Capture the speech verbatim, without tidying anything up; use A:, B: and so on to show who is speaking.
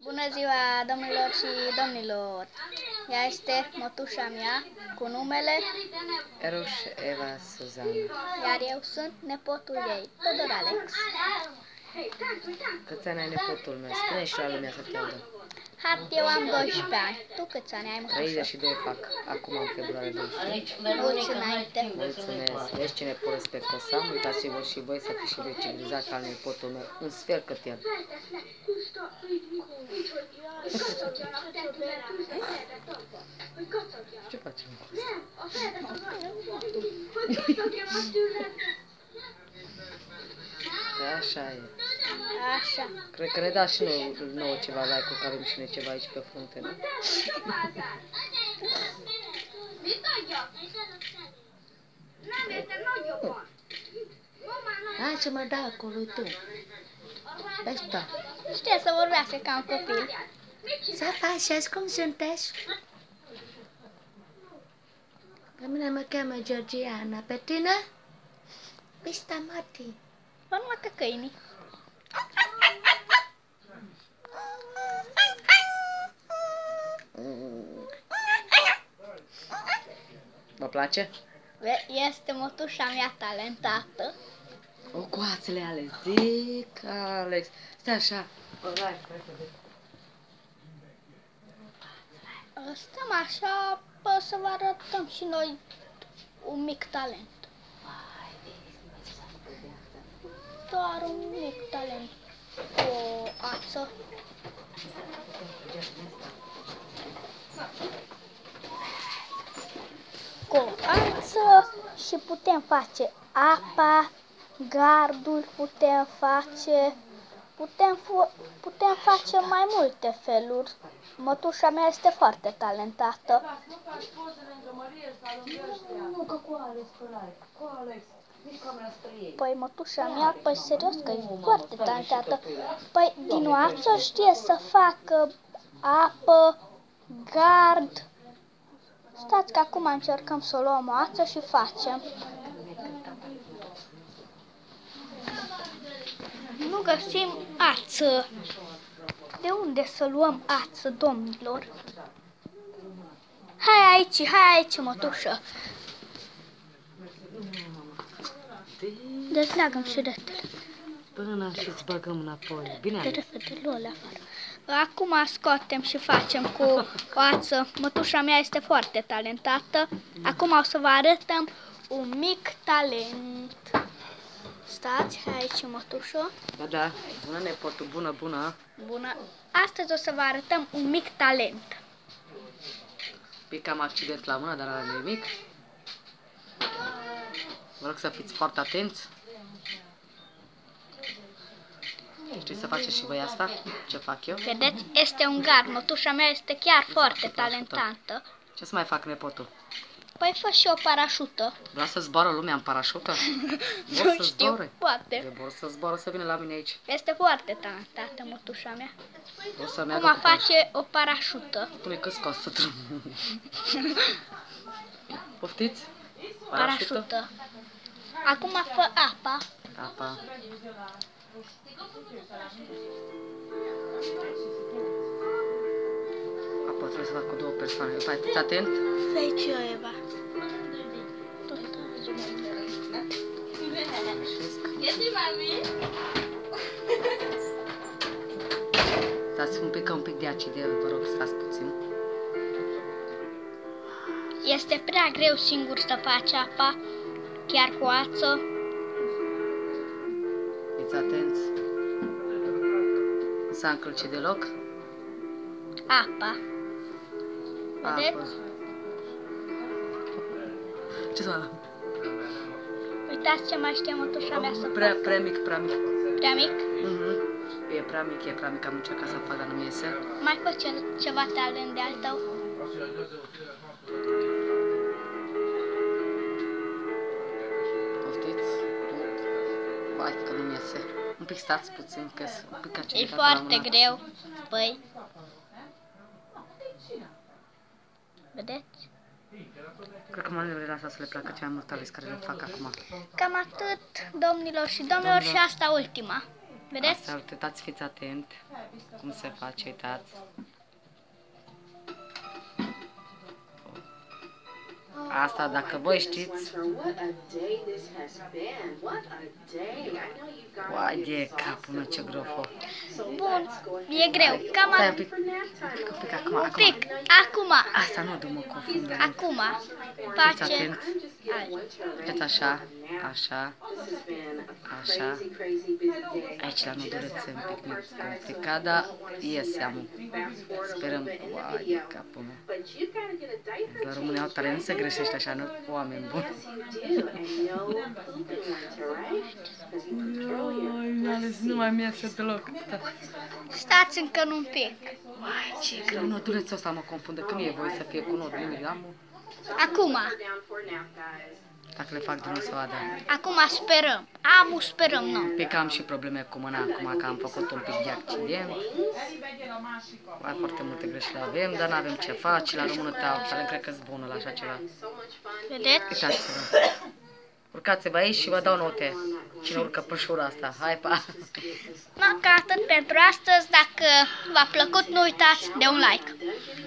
A: Bună ziua, domnilor și domnilor! Ea este mătușa mea cu numele
B: Eruș Eva Suzana.
A: Iar eu sunt nepotul ei, Todor Alex.
B: Câți ani ai nepotul meu? Spune și la lumea să te audă.
A: Hat, eu am doisprezece ani. Tu câți ani ai, mătușă?
B: treizeci și doi fac. Acum în februarie doisprezece.
A: Mulți înainte.
B: Mulțumesc. Vezi ce nepot respectos am? Uitați-vă și voi să fiți și voi civilizați ca al nepotul meu. Un sfert cât el. Ce facem? Așa e.
A: Așa.
B: Cred că ne da și nouă, nouă ceva like-uri, că avem și noi ceva aici pe frunte, nu? Hai să mă dai acolo, tu. Ăsta.
A: Știe să vorbească ca un copil.
B: Să faceți, cum sunteți? Pe mine mă cheamă Georgiana, pe tine? Pista Mati.
A: Urmă-te câinii.
B: Vă place?
A: Este mătușa mea talentată.
B: O, coațele, Alex, zic, Alex. Stai așa.
A: Stăm așa, pă, să vă arătăm și noi un mic talent. Doar un mic talent. O ață. Cu o ață și putem face apa, gardul putem face, putem, putem face mai multe feluri. Mătușa mea este foarte talentată.
B: Nu, că cu Alex, cu Alex.
A: Păi mătușa mea, păi serios că e foarte talentată. Păi din o ață știe să facă apă, gard. Stați că acum încercăm să luăm o ață și facem. Nu găsim ață. De unde să luăm ață, domnilor? Hai aici, hai aici, mătușă. Dezleagă-mi șiretele.
B: Până și-ți băgăm înapoi. Bine,
A: de repede, lua-le afară. Acum scoatem și facem cu o ață. Mătușa mea este foarte talentată. Acum o să vă arătăm un mic talent. Stați, hai aici, mătușă.
B: Da, da. Bună, nepotul, bună, bună.
A: Bună. Astăzi o să vă arătăm un mic talent.
B: Pic am accident la mână, dar la nimic. Vă rog să fiți foarte atenți. Știți să faceți și voi asta? Ce fac eu?
A: Vedeți? Este un gard. Mătușa mea este chiar foarte talentată.
B: Ce să mai fac, nepotul?
A: Păi fă și o parașută.
B: Vreau să zboară lumea în parașută? Vor
A: Nu
B: să
A: știu,
B: zboare?
A: poate.
B: Vor să zboară, să vină la mine aici.
A: Este foarte talentată, mătușa mea.
B: O să
A: Acum face o parașută.
B: Pune cât costă drumul. Poftiți?
A: Parașută. parașută. Acum fă apa.
B: Apa. Apa trebuie să fac cu două persoane. Fiți atent?
A: Fii și eu, Eva.
B: Stați un pic, un pic de acide, vă rog, stați puțin.
A: Este prea greu singur să faci apa, chiar cu ață.
B: Fiți atenți. Nu s-a încălcit deloc.
A: Apa. Vedeți?
B: Apă. Ce să fac?
A: Uitați ce mai știe mătușa mea să
B: Prea,
A: facă.
B: prea mic, prea mic.
A: Prea mic?
B: Mhm. E prea mic, e prea mic. Am încercat să fac, dar nu mi iese.
A: Mai fă ce, ceva talent de al tău.
B: Poftiți? Vai, că nu mi iese. Un pic stați puțin, că un pic
A: E
B: aciditate
A: foarte
B: la mână.
A: greu. Păi. Vedeți?
B: Cred că mă lasă să le placă cea mai mult ales care le fac acum.
A: Cam atât, domnilor și domnilor, și asta ultima. Vedeți?
B: Asta, uitați, fiți atent cum se face, uitați. Asta, dacă voi știți... Uai de capul meu, ce grofă.
A: Bun, e greu. Cam
B: Stai
A: a...
B: un pic, un pic, un pic, acum,
A: un
B: acum.
A: pic. Acum.
B: Asta nu, du-mă confundă.
A: Acum.
B: Fiți
A: Face...
B: atent. Faceți așa, așa, așa. Aici la nodulețe un pic mai complicat, dar iese, amu. Sperăm. Uai de capul meu. La români au tare, nu se greșește așa, nu? Oameni buni. Nu mai mi-iese deloc.
A: Stați încă un pic.
B: Uai, ce greu, nodulețul ăsta mă confundă. Când e voie să fie cu nodulile, amu?
A: Acum.
B: Dacă le fac de nu se vadă.
A: Acum sperăm. Amu sperăm, nu.
B: Un pic am și probleme cu mâna acum, că am făcut un pic de accident. Mai foarte multe greșeli avem, dar n-avem ce face. La română tale, cred că-s bună la așa ceva.
A: Vedeți?
B: Uitați-vă. Urcați-vă aici și vă dau note. Cine urcă pășura asta? Hai, pa!
A: No, ca atât pentru astăzi. Dacă v-a plăcut, nu uitați de un like.